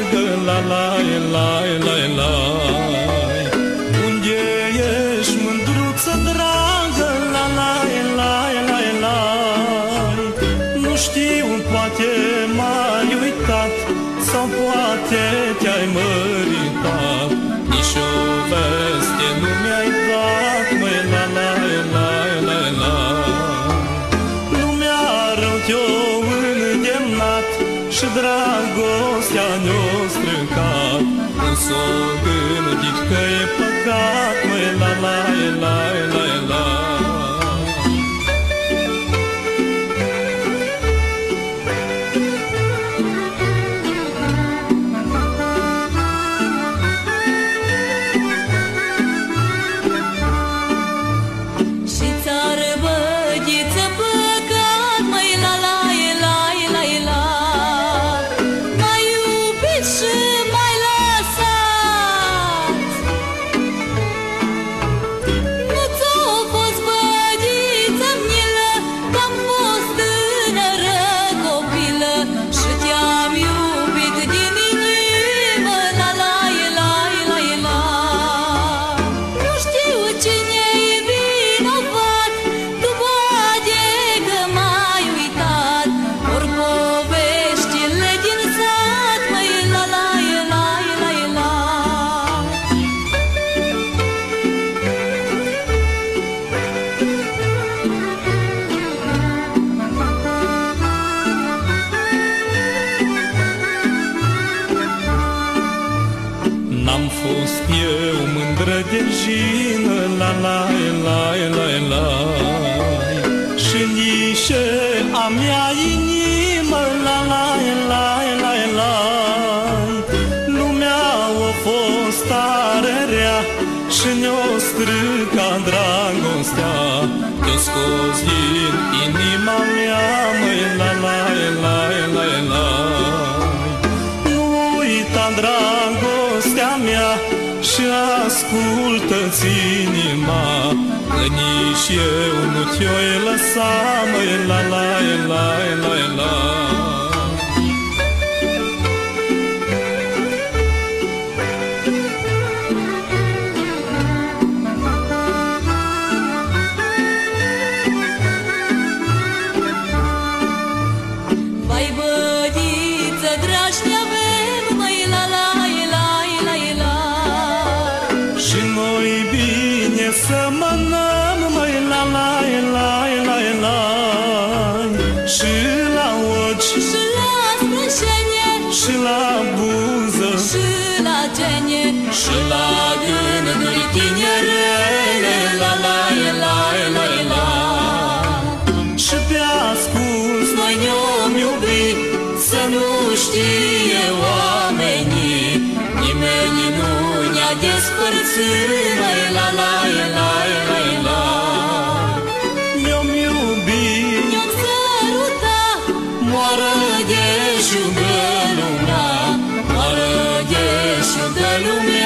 dragă, la la la la la. Unde ești, mândruță dragă, la la la la la. Nu știu, poate m-ai uitat sau poate te-ai măritat. Nici o veste nu mi-ai dat, măi, la la la la la. Lumea rău te-o îndemnat și dragostea ne-o strâncat. Nu s-o gândit că e păcat, măi, la la la la la. N-am fost eu mândră de jină, la la la la la. Și nici a mea inimă, la la la la la. Lumea a fost tare rea și ne-o stricat dragostea. Te-o scos din inima mea, măi, la la la la la. Nu uita dragostea mea și ascultă-ți inima, că nici eu nu te-o lăsa, măi, la la la la la. Vai, bădiță dragi, ne-avem, măi, la la la la la. Și noi bine să mănăm, măi, la la la la la. Și la ochi, Și la sprânșenie, și la buză, și la genie, și la gânduri tinerele, la la la la la. Și pe ascuns noi ne-om iubi, să nu știe oamenii, nimeni nu ne-a despărțit, măi, la la la la la. Ne-om iubi, ne-om săruta, moară de șugă lumea, moară de șugă lumea.